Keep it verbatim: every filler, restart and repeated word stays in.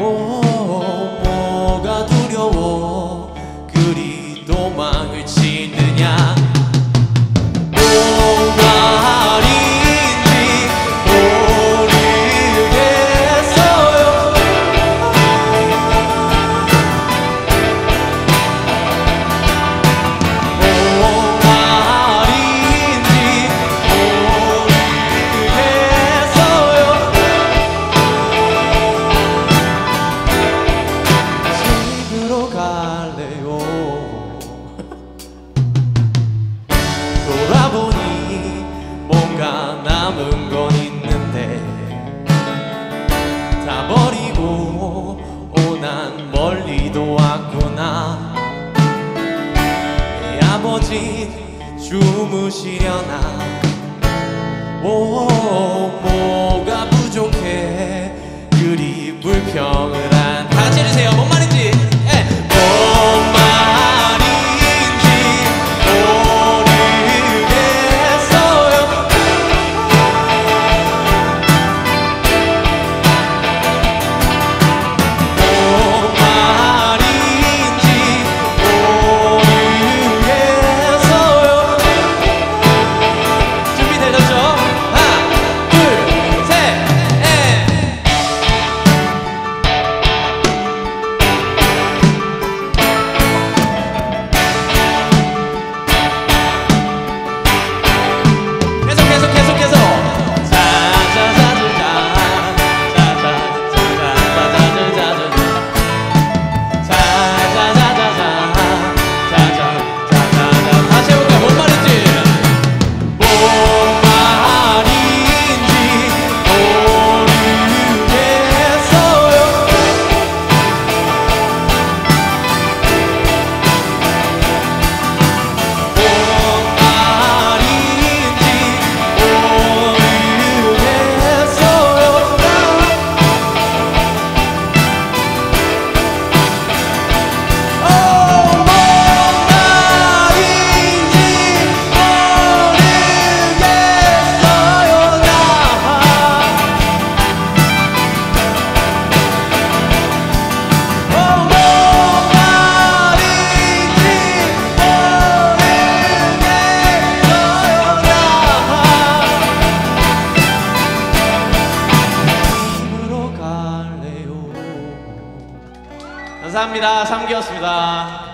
뭐가 두려워 그리 도망을 치느냐. 돌아보니 뭔가 남은 건 있는데 다 버리고 오난 멀리도 왔구나. 내 아버지 주무시려나. 오 뭐가 부족해 그리 불평을 한. 다 같이 해주세요. 뭔 말인지. 에. 뭔 말인지 모르겠어요. 뭔 말인지 모르겠어요. 준비되셨죠? 하나 둘 셋 에. 감사합니다. 삼 기였습니다.